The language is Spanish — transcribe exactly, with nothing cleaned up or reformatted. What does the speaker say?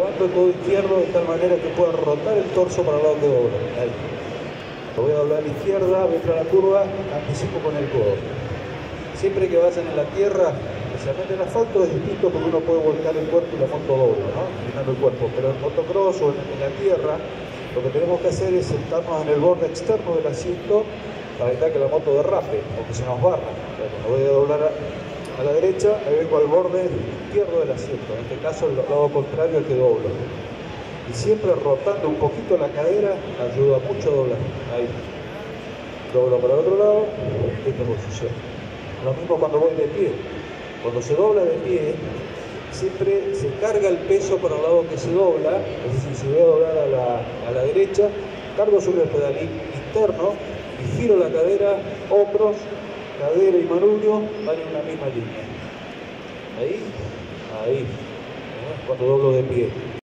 levanto el codo izquierdo de tal manera que pueda rotar el torso para el lado que doblo. Ahí. Lo voy a doblar a la izquierda, voy a entrar a la curva, anticipo con el codo. Siempre que vayan en la tierra, especialmente en el asfalto, es distinto porque uno puede volcar el cuerpo y la moto dobla, ¿no? Inclinando el cuerpo. Pero en motocross o en, en la tierra, lo que tenemos que hacer es sentarnos en el borde externo del asiento para evitar que la moto derrape o que se nos barra. O sea, cuando voy a doblar a, a la derecha, ahí vengo al borde izquierdo del asiento. En este caso, el lado contrario al que doblo. Y siempre rotando un poquito la cadera ayuda mucho a doblar. Ahí. Doblo para el otro lado, esta posición. Lo mismo cuando voy de pie. Cuando se dobla de pie, siempre se carga el peso para el lado que se dobla. Es decir, si voy a doblar a la, a la derecha, cargo sobre el pedalín interno y giro la cadera, hombros, cadera y manubrio van en una misma línea. Ahí, ahí, ¿eh? Cuando doblo de pie.